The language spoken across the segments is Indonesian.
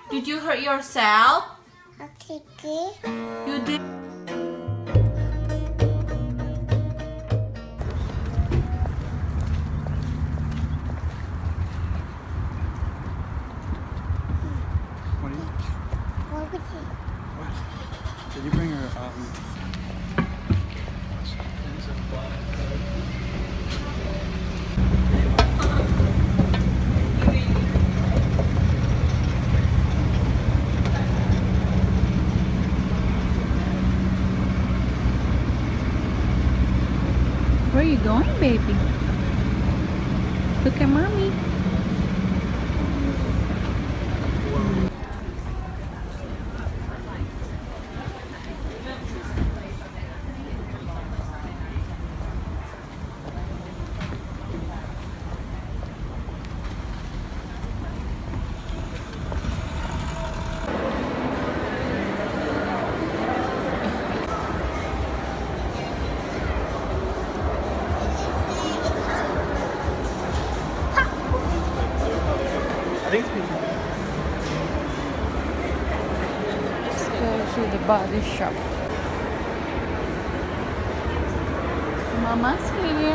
Did you hurt yourself? Okay. You did. What are you? What was it? What? Did you bring her? Where are you going, baby? Look at mommy. I think it's people. Let's go to the body shop. Mama's here.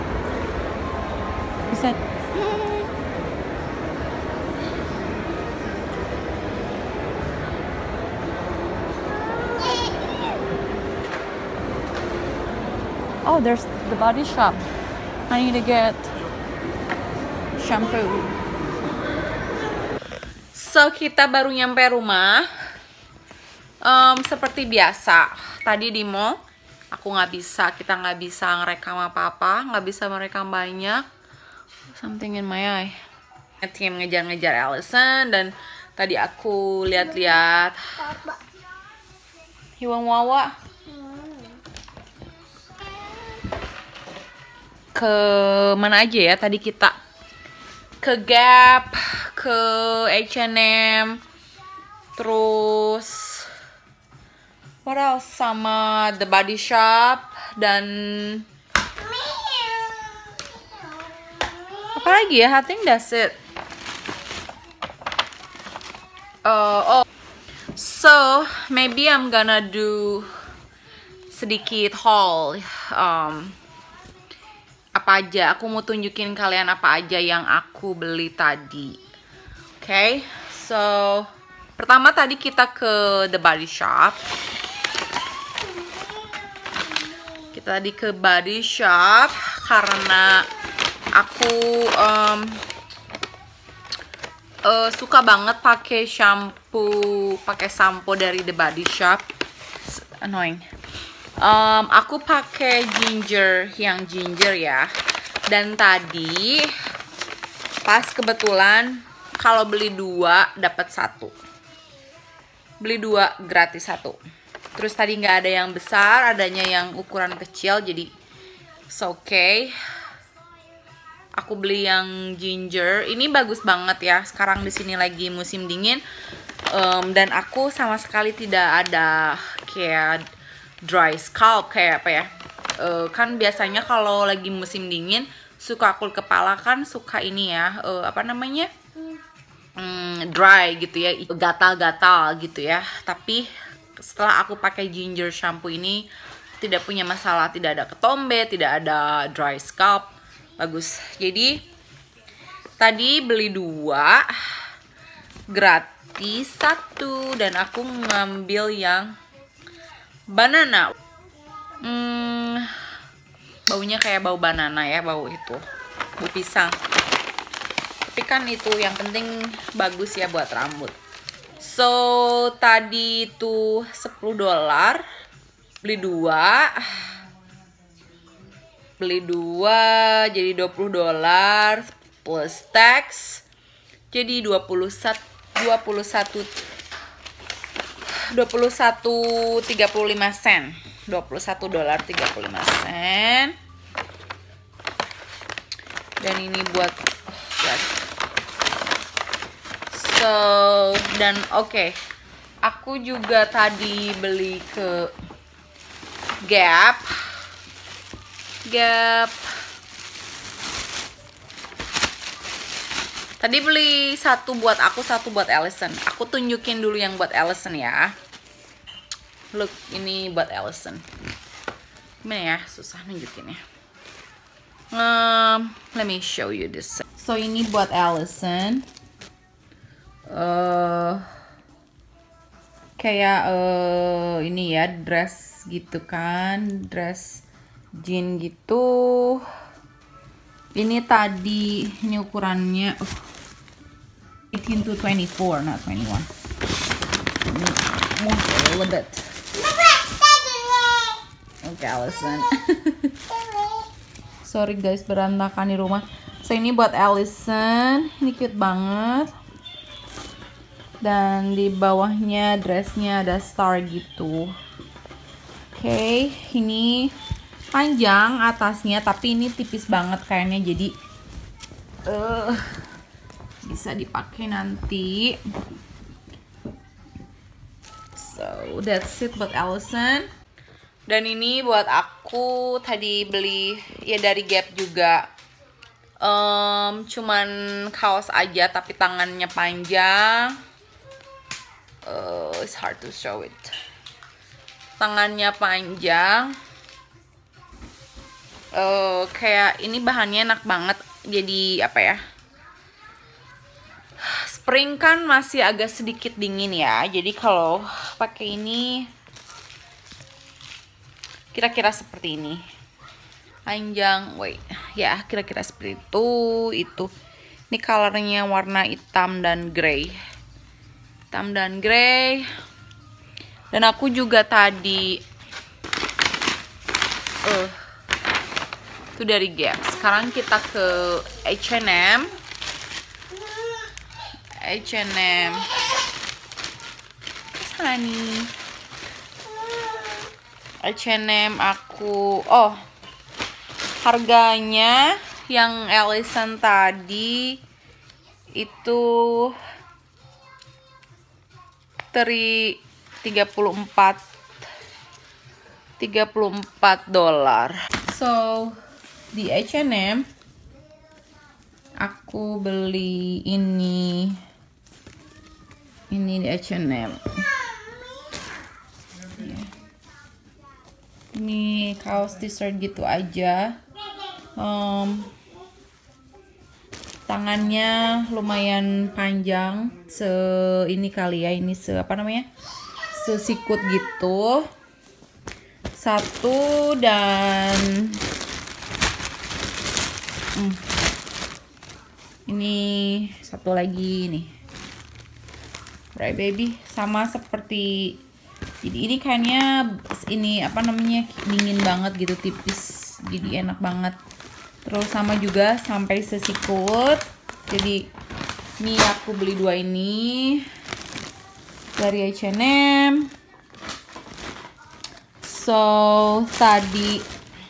He said, oh, there's the body shop. I need to get shampoo. So, kita baru nyampe rumah. Seperti biasa, tadi di mall kita nggak bisa ngerekam apa-apa, nggak bisa merekam banyak. Something in my eye. Tim ngejar-ngejar Allison, dan tadi aku lihat-lihat. Hiwang Wawa ke mana aja ya? Tadi kita ke Gap, ke H&M, terus what else, sama The Body Shop, dan apa lagi ya? I think that's it. Oh, so maybe I'm gonna do sedikit haul. Apa aja, aku mau tunjukin kalian apa aja yang aku beli tadi. Okay, so pertama tadi kita ke The Body Shop. Kita tadi ke Body Shop karena aku suka banget pakai sampo dari The Body Shop. It's annoying. Aku pakai yang ginger ya. Dan tadi pas kebetulan kalau beli 2 dapat 1. Beli 2 gratis 1. Terus tadi nggak ada yang besar, adanya yang ukuran kecil, jadi it's okay. Aku beli yang ginger. Ini bagus banget ya. Sekarang di sini lagi musim dingin. Dan aku sama sekali tidak ada kayak dry scalp kayak apa ya. Kan biasanya kalau lagi musim dingin suka kulit kepala kan suka ini ya. Apa namanya? Dry gitu ya. Gatal-gatal gitu ya. Tapi setelah aku pakai ginger shampoo ini tidak punya masalah, tidak ada ketombe, tidak ada dry scalp. Bagus. Jadi tadi beli 2 gratis 1, dan aku ngambil yang banana. Baunya kayak bau banana ya, bau itu, bau pisang. Tapi kan itu yang penting bagus ya buat rambut. So tadi itu $10, beli 2 jadi $20 plus tax jadi 21.35 sen. $21.35. Dan ini buat dan oke. Aku juga tadi beli ke Gap. Tadi beli satu buat aku, satu buat Allison. Aku tunjukin dulu yang buat Allison ya. Look, ini buat Allison. Gimana ya? Susah nunjukinnya. Let me show you this. So ini buat Allison. Kayak ini ya, dress gitu kan, dress jean gitu. Ini tadi, ini ukurannya 18 to 24, not 21. Move a little bit. Okay, Allison. Sorry guys, berantakan di rumah. So ini buat Allison, ini cute banget. Dan di bawahnya dressnya ada star gitu. Oke, ini panjang atasnya, tapi ini tipis banget kayaknya, jadi bisa dipakai nanti. So that's it buat Allison. Dan ini buat aku, tadi beli ya dari Gap juga. Cuman kaos aja tapi tangannya panjang. It's hard to show it. Tangannya panjang. Kayak ini bahannya enak banget. Jadi apa ya? Spring kan masih agak sedikit dingin ya. Jadi kalau pakai ini kira-kira seperti ini. Panjang, wait. Ya, kira-kira seperti itu. Ini colornya warna hitam dan grey. Hitam dan grey. Dan aku juga tadi itu dari Gap. Sekarang kita ke H&M. Honey. H&M aku, harganya yang Allison tadi itu $34. So di H&M aku beli ini di H&M. Ini kaos t-shirt gitu aja. Tangannya lumayan panjang, ini kali ya, ini apa namanya, sesikut gitu. Satu dan ini satu lagi nih, right baby, sama seperti. Jadi ini kayaknya ini apa namanya, dingin banget gitu, tipis, jadi enak banget. Terus sama juga sampai sesikut. Jadi ini aku beli dua ini dari H&M. So tadi,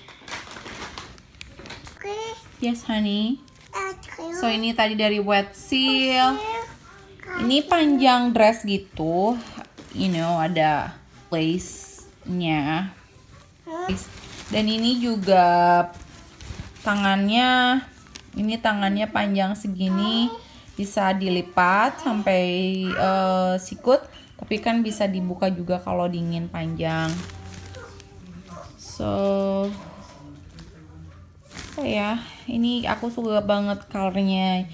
yes honey. So ini tadi dari Wet Seal. Ini panjang dress gitu, you know, ada lace-nya. Dan ini juga tangannya, ini tangannya panjang segini, bisa dilipat sampai sikut, tapi kan bisa dibuka juga kalau dingin panjang. So apa ya, ini aku suka banget colornya.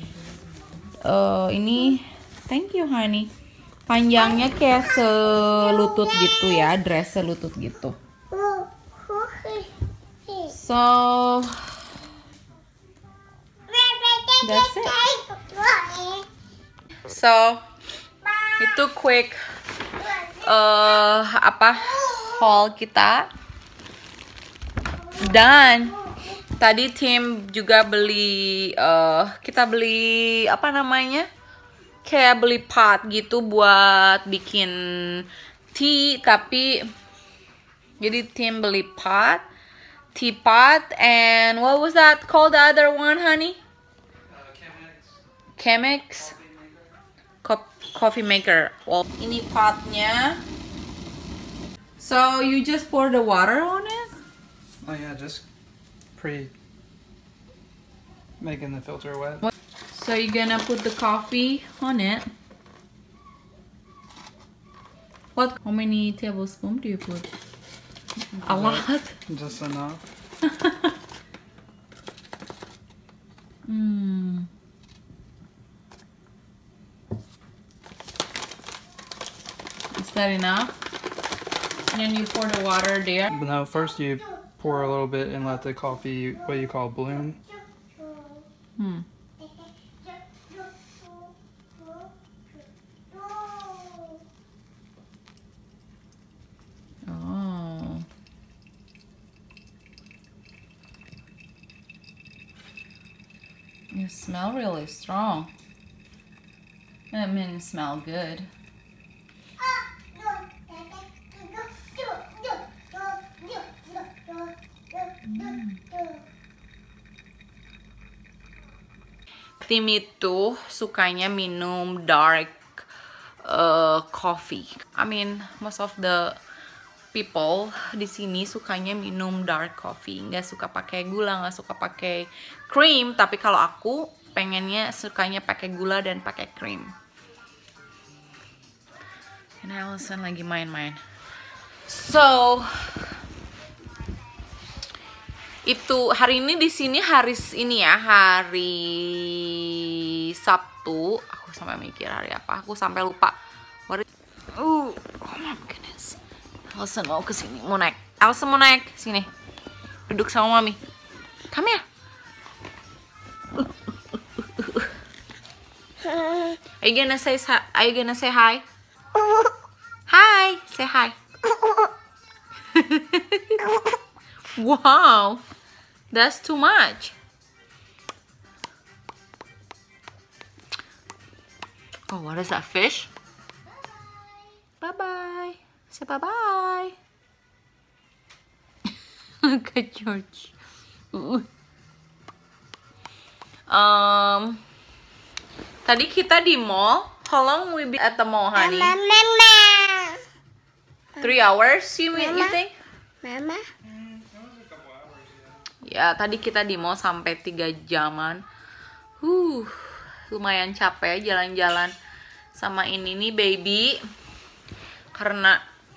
Ini thank you honey. Panjangnya kayak selutut gitu ya, dress selutut gitu. So that's it. So itu quick haul kita. Dan tadi tim juga beli, kita beli apa namanya, kayak beli pot gitu buat bikin tea. Tapi jadi tim beli teapot, and what was that called, the other one honey? Chemex coffee maker. Well, ini potnya. So you just pour the water on it? Oh yeah, just making the filter wet. So So you're gonna put the coffee on it. How many tablespoons do you put? A lot. Just enough. Is that enough? And then you pour the water there. No, first you pour a little bit and let the coffee, what you call bloom. Oh. You smell really strong. I mean, it smell good. Tim itu sukanya minum dark coffee. I mean, most of the people di sini sukanya minum dark coffee, nggak suka pakai gula, nggak suka pakai cream. Tapi kalau aku pengennya sukanya pakai gula dan pakai cream. And Allison lagi main-main. So itu hari ini di sini hari Sabtu. Aku sampai mikir hari apa. Aku sampai lupa. Oh my goodness. Allison mau ke sini, mau naik. Allison mau naik sini. Duduk sama mami. Come here. Are you gonna say hi? Hi, say hi. Wow, that's too much. Oh, what is that, fish? Bye-bye. Say bye-bye. Look at George. Tadi kita di mall. How long we be at the mall, honey? 3 hours, you think? Mama. Ya, tadi kita di mall sampai 3 jaman. Lumayan capek jalan-jalan sama ini nih baby. Karena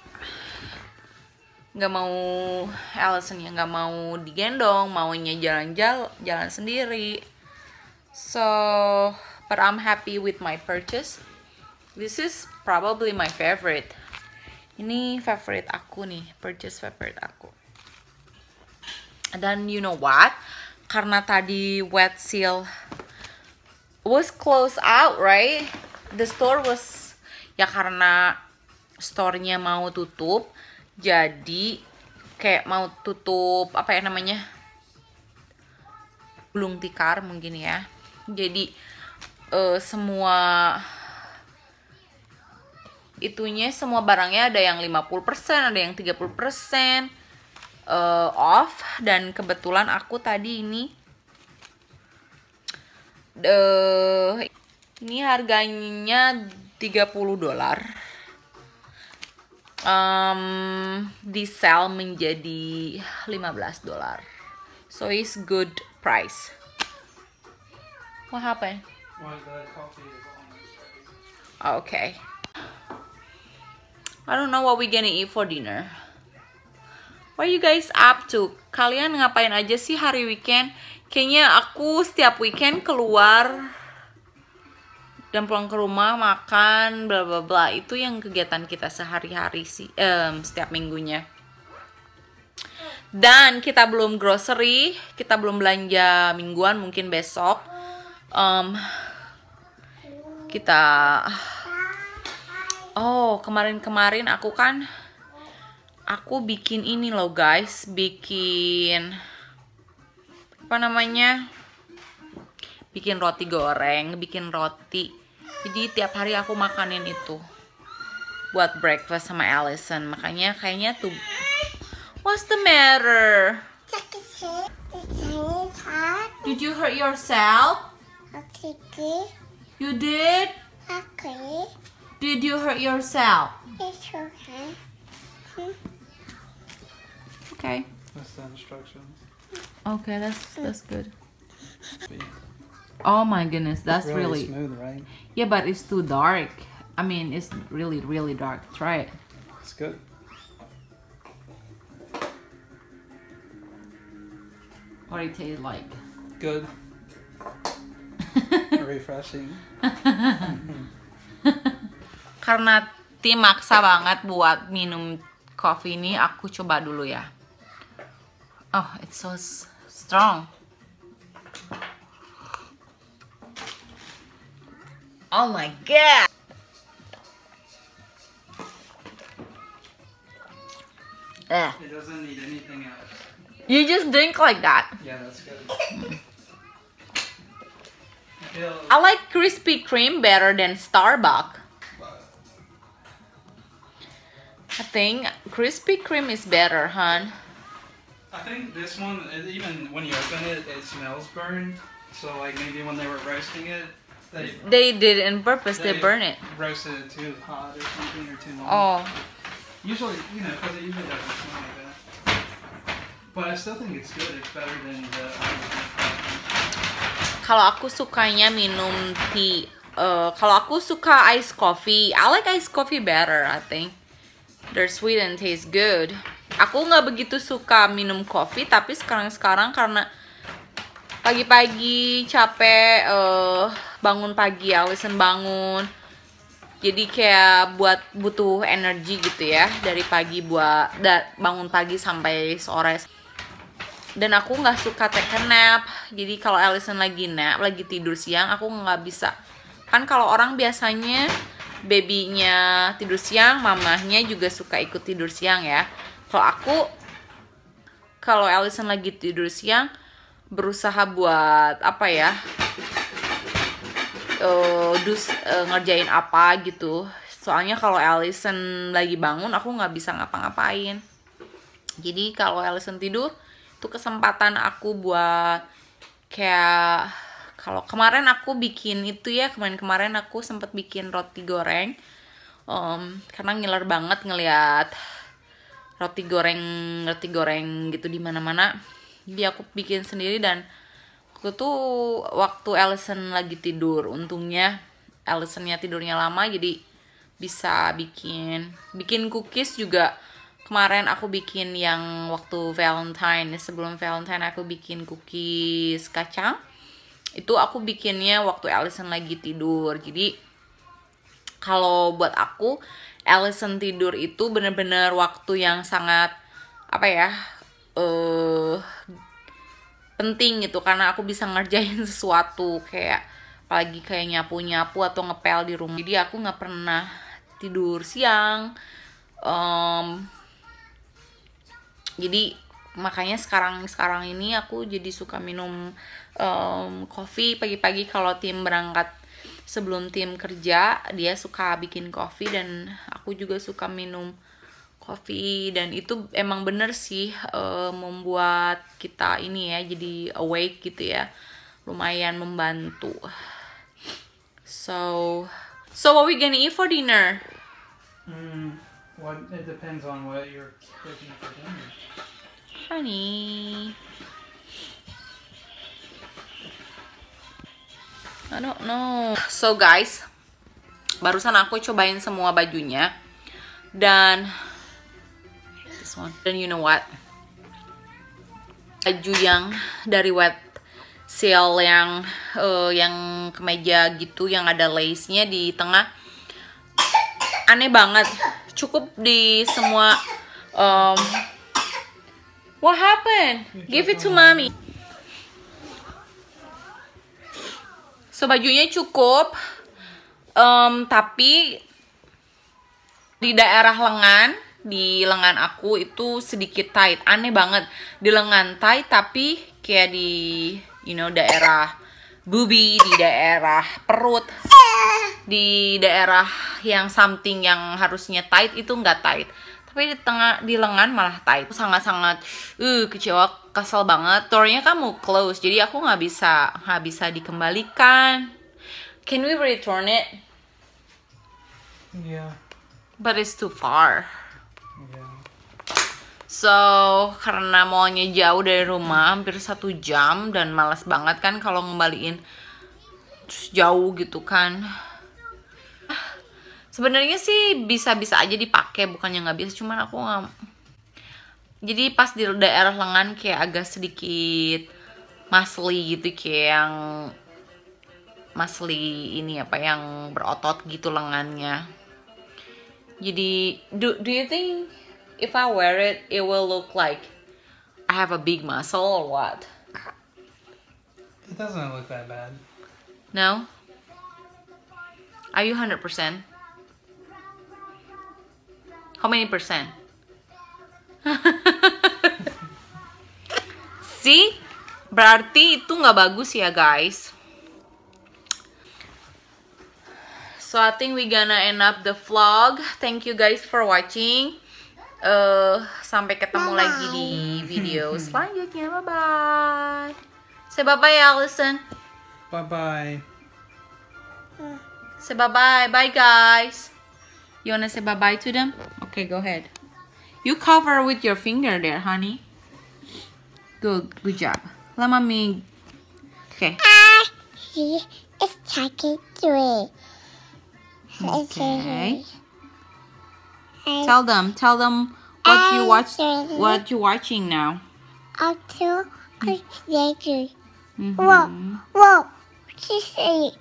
nggak mau Allison ya nggak mau digendong, maunya jalan sendiri. So, but I'm happy with my purchase. This is probably my favorite. Ini favorite aku nih, purchase favorite aku. Dan you know what? Karena tadi wet seal was closed out, right? The store was, ya karena store-nya mau tutup, jadi kayak mau tutup apa ya namanya, gulung tikar mungkin ya. Jadi semua itunya, semua barangnya ada yang 50%, ada yang 30% off. Dan kebetulan aku tadi ini harganya $30, di sale menjadi $15. So it's good price. What happened? Well, the coffee is almost ready. Okay. I don't know what we gonna eat for dinner. What are you guys up to? Kalian ngapain aja sih hari weekend? Kayaknya aku setiap weekend keluar dan pulang ke rumah makan bla bla bla. Itu yang kegiatan kita sehari-hari sih, setiap minggunya. Dan kita belum grocery, kita belum belanja mingguan, mungkin besok. Kita kemarin aku bikin ini loh guys, bikin apa namanya, bikin roti goreng, bikin roti. Jadi tiap hari aku makanin itu buat breakfast sama Allison. Makanya kayaknya tuh, what's the matter? Did you hurt yourself? Okay. You did? Okay. Did you hurt yourself? It's okay. Okay. That's the instructions. Okay, that's good. Oh my goodness, that's It's really really smooth, right? yeah, but it's too dark. I mean, it's really, really dark. Try it. It's good. What it tastes like. Good. Refreshing. Karena tim maksa banget buat minum coffee ini, aku coba dulu ya. Oh, it's so strong. Oh my god. It doesn't need anything else. You just drink like that. Yeah, that's good. I feel I like Krispy Kreme better than Starbucks. I think Krispy Kreme is better, hon. I think this one, even when you open it, it smells burned. So like maybe when they were roasting it, They did it on purpose. They burn it. roasted it too hot or something or too long. Oh, Usually, you know, because it usually doesn't smell like that. But I still think it's good. It's better than the kalau aku sukanya minum tea. Kalau aku suka iced coffee. I like iced coffee better, I think. They're sweet and taste good. Aku nggak begitu suka minum coffee, tapi sekarang karena pagi-pagi capek, bangun pagi, Allison bangun. Jadi kayak butuh energi gitu ya, dari pagi bangun pagi sampai sore. Dan aku nggak suka take a nap. Jadi kalau Allison lagi nap, lagi tidur siang, aku nggak bisa. Kan kalau orang biasanya babynya tidur siang, mamahnya juga suka ikut tidur siang ya. Kalau Allison lagi tidur siang, berusaha buat apa ya? Ngerjain apa gitu. Soalnya kalau Allison lagi bangun, aku nggak bisa ngapa-ngapain. Jadi kalau Allison tidur, itu kesempatan aku buat kayak, kalau kemarin aku bikin itu ya, kemarin aku sempat bikin roti goreng. Karena ngiler banget ngelihat roti goreng gitu di mana-mana. Jadi aku bikin sendiri, dan aku tuh waktu Allison lagi tidur, untungnya Allisonnya tidurnya lama, jadi bisa bikin cookies juga. Kemarin aku bikin yang waktu Valentine, sebelum Valentine aku bikin cookies kacang. Itu aku bikinnya waktu Allison lagi tidur. Jadi kalau buat aku, Allison tidur itu bener-bener waktu yang sangat apa ya, penting gitu, karena aku bisa ngerjain sesuatu, kayak apalagi kayak nyapu-nyapu atau ngepel di rumah. Jadi aku nggak pernah tidur siang. Jadi makanya sekarang ini aku jadi suka minum coffee pagi-pagi. Kalau tim berangkat, sebelum tim kerja, dia suka bikin coffee, dan aku juga suka minum coffee. Dan itu emang bener sih, membuat kita ini ya, jadi awake gitu ya, lumayan membantu. So what we gonna eat for dinner? It depends on what you're cooking for dinner. Honey, I don't know. So guys, barusan aku cobain semua bajunya, dan this one. Dan you know what? Baju yang dari Wet Seal yang kemeja gitu, yang ada lace-nya di tengah, aneh banget. Cukup di semua. What happened? Give it to mommy. So bajunya cukup, tapi di daerah lengan aku itu sedikit tight. Aneh banget, di lengan tight, tapi kayak di daerah boobie, di daerah perut, di daerah yang something yang harusnya tight itu nggak tight, tapi di lengan malah tight. Sangat-sangat kecewa, kesel banget. Store-nya kan mau close, jadi aku nggak bisa dikembalikan. Can we return it? Yeah. But it's too far. Yeah. So karena maunya jauh dari rumah, hampir 1 jam, dan malas banget kan kalau ngembaliin terus jauh gitu kan. Sebenarnya sih bisa-bisa aja dipakai, bukannya nggak bisa, cuman aku nggak. Jadi pas di daerah lengan kayak agak sedikit muscly gitu, kayak yang muscly ini apa yang berotot gitu lengannya. Jadi do you think if I wear it, it will look like I have a big muscle or what? It doesn't look that bad. No? Are you 100%? How many percent? See? Berarti itu nggak bagus ya guys. So I think we gonna end up the vlog. Thank you guys for watching. Sampai ketemu lagi di video selanjutnya. Bye bye. Say bye bye, Allison. Bye bye. Say bye bye. Bye guys. You wanna say bye bye to them? Okay, go ahead. You cover with your finger there, honey. Good job. Let mommy. Okay. See, it's taking three. Okay. Tell them what you watching now. Up to a snake. Mhm. Whoa. She's saying.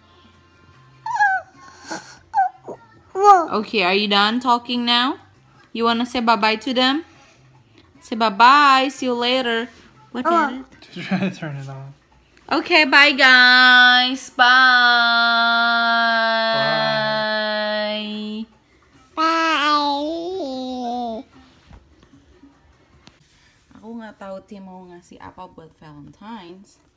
Whoa. Okay, are you done talking now? You wanna say bye bye to them? Say bye bye. See you later. What did it? Just trying to turn it on. Okay, bye guys. Bye. Bye. Aku nggak tahu Tim mau ngasih apa buat Valentine's.